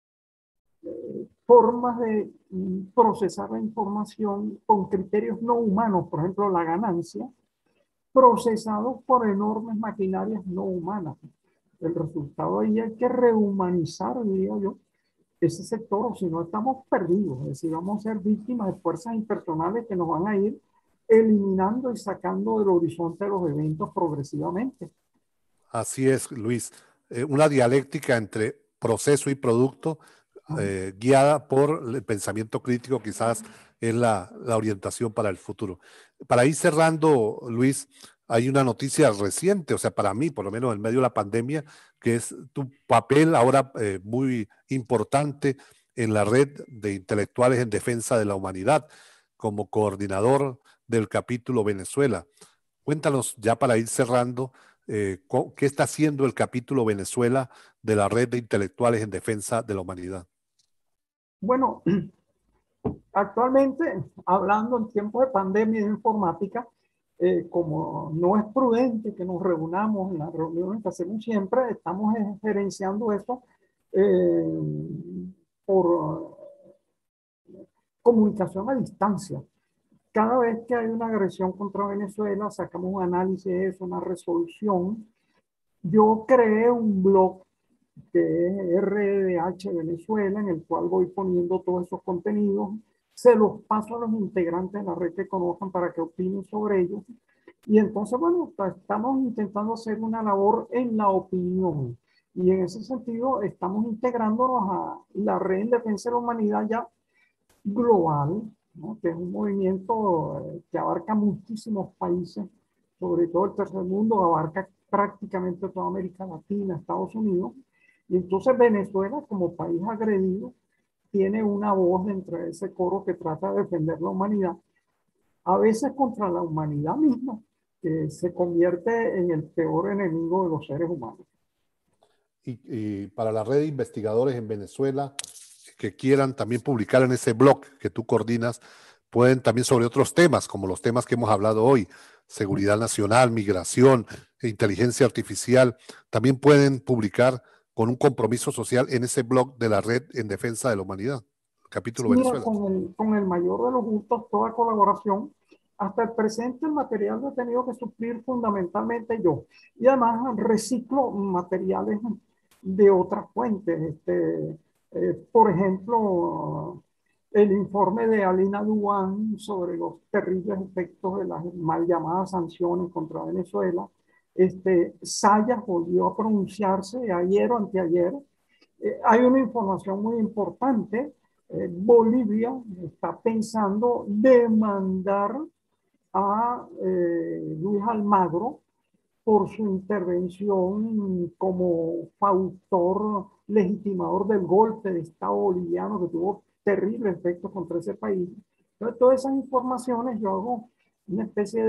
formas de procesar la información con criterios no humanos, por ejemplo, la ganancia, procesados por enormes maquinarias no humanas. El resultado ahí hay que rehumanizar, diría yo, ese sector, o si no estamos perdidos, es decir, vamos a ser víctimas de fuerzas impersonales que nos van a ir eliminando y sacando del horizonte de los eventos progresivamente. Así es, Luis. Una dialéctica entre proceso y producto, guiada por el pensamiento crítico, quizás es la orientación para el futuro. Para ir cerrando, Luis, hay una noticia reciente, o sea, para mí, por lo menos en medio de la pandemia, que es tu papel ahora muy importante en la red de intelectuales en defensa de la humanidad como coordinador del capítulo Venezuela. Cuéntanos ya para ir cerrando, ¿qué está haciendo el capítulo Venezuela de la red de intelectuales en defensa de la humanidad? Bueno, actualmente, hablando en tiempos de pandemia y de informática, como no es prudente que nos reunamos en las reuniones que hacemos siempre, estamos gerenciando esto eh, por comunicación a distancia. Cada vez que hay una agresión contra Venezuela, sacamos un análisis de eso, una resolución. Yo creé un blog que es RDH Venezuela, en el cual voy poniendo todos esos contenidos. Se los paso a los integrantes de la red que conozcan para que opinen sobre ellos. Y entonces, bueno, estamos intentando hacer una labor en la opinión. Y en ese sentido, estamos integrándonos a la red en defensa de la humanidad ya global, ¿no? Que es un movimiento que abarca muchísimos países, sobre todo el tercer mundo, abarca prácticamente toda América Latina, Estados Unidos. Y entonces Venezuela, como país agredido, tiene una voz dentro de ese coro que trata de defender la humanidad, a veces contra la humanidad misma, que se convierte en el peor enemigo de los seres humanos. Y para la red de investigadores en Venezuela que quieran también publicar en ese blog que tú coordinas, pueden también sobre otros temas, como los temas que hemos hablado hoy, seguridad nacional, migración, inteligencia artificial, también pueden publicar con un compromiso social en ese blog de la red en defensa de la humanidad, capítulo Mira, Venezuela. con el mayor de los gustos, toda colaboración. Hasta el presente, el material lo he tenido que suplir fundamentalmente yo. Y además reciclo materiales de otras fuentes. Por ejemplo, el informe de Alina Duan sobre los terribles efectos de las mal llamadas sanciones contra Venezuela. Sayas volvió a pronunciarse ayer o anteayer. Hay una información muy importante. Bolivia está pensando demandar a Luis Almagro por su intervención como fautor legitimador del golpe de Estado boliviano que tuvo terribles efectos contra ese país. Entonces, todas esas informaciones yo hago una especie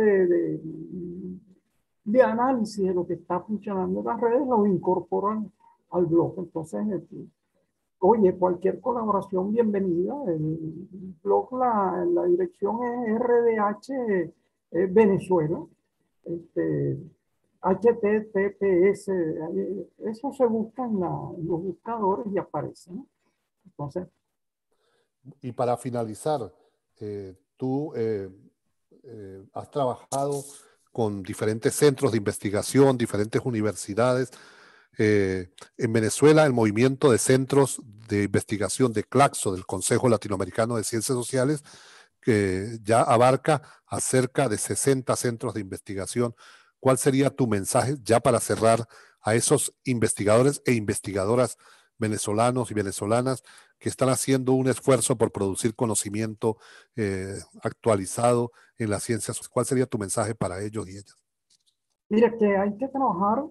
de análisis de lo que está funcionando en las redes, lo incorporan al blog. Entonces, oye, cualquier colaboración bienvenida. El blog, la dirección es RDH Venezuela. Este, HTTPS, eso se busca en los buscadores y aparece, ¿no? Entonces, Y para finalizar, tú has trabajado con diferentes centros de investigación, diferentes universidades. En Venezuela, el movimiento de centros de investigación de CLACSO, del Consejo Latinoamericano de Ciencias Sociales, que ya abarca a cerca de 60 centros de investigación. ¿Cuál sería tu mensaje ya para cerrar a esos investigadores e investigadoras venezolanos y venezolanas que están haciendo un esfuerzo por producir conocimiento actualizado en las ciencias? ¿Cuál sería tu mensaje para ellos y ellas? mira que hay que trabajar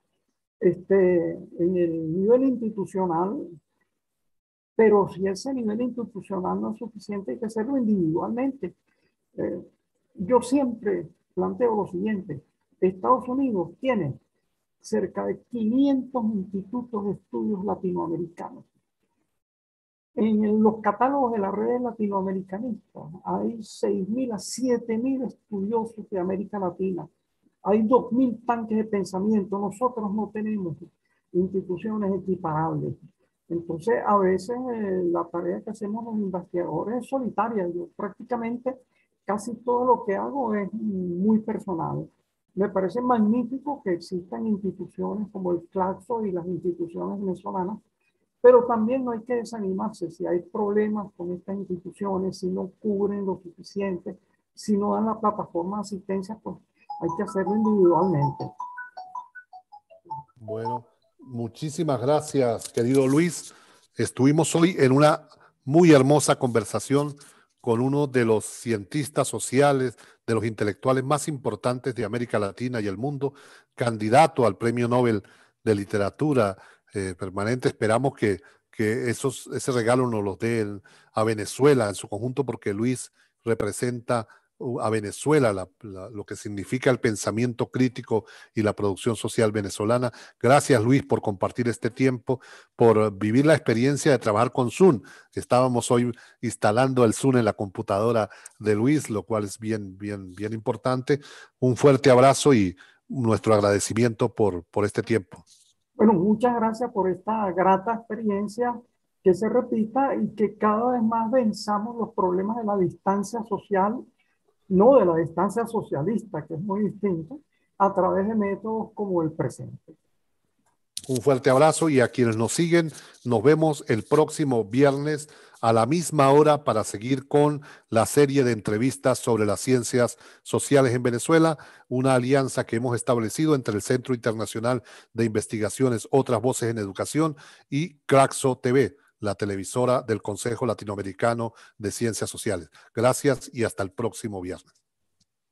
en el nivel institucional, pero si ese nivel institucional no es suficiente, hay que hacerlo individualmente. Eh, yo siempre planteo lo siguiente: Estados Unidos tiene cerca de 500 institutos de estudios latinoamericanos. En los catálogos de las redes latinoamericanistas hay 6.000 a 7.000 estudiosos de América Latina. Hay 2.000 tanques de pensamiento. Nosotros no tenemos instituciones equiparables. Entonces, a veces la tarea que hacemos los investigadores es solitaria. Yo prácticamente casi todo lo que hago es muy personal. Me parece magnífico que existan instituciones como el CLACSO y las instituciones venezolanas, pero también no hay que desanimarse si hay problemas con estas instituciones, si no cubren lo suficiente, si no dan la plataforma de asistencia, pues hay que hacerlo individualmente. Bueno, muchísimas gracias, querido Luis. Estuvimos hoy en una muy hermosa conversación con uno de los cientistas sociales, de los intelectuales más importantes de América Latina y el mundo, candidato al Premio Nobel de Literatura permanente. Esperamos que ese regalo nos lo den a Venezuela en su conjunto, porque Luis representa a Venezuela, lo que significa el pensamiento crítico y la producción social venezolana. Gracias, Luis, por compartir este tiempo, por vivir la experiencia de trabajar con Zoom. Estábamos hoy instalando el Zoom en la computadora de Luis, lo cual es bien, bien, bien importante. Un fuerte abrazo y nuestro agradecimiento por este tiempo. Bueno, muchas gracias por esta grata experiencia, que se repita y que cada vez más venzamos los problemas de la distancia social, no de la distancia socialista, que es muy distinto, a través de métodos como el presente. Un fuerte abrazo, y a quienes nos siguen, nos vemos el próximo viernes a la misma hora para seguir con la serie de entrevistas sobre las ciencias sociales en Venezuela, una alianza que hemos establecido entre el Centro Internacional de Investigaciones Otras Voces en Educación y CLACSO TV, la televisora del Consejo Latinoamericano de Ciencias Sociales. Gracias y hasta el próximo viernes.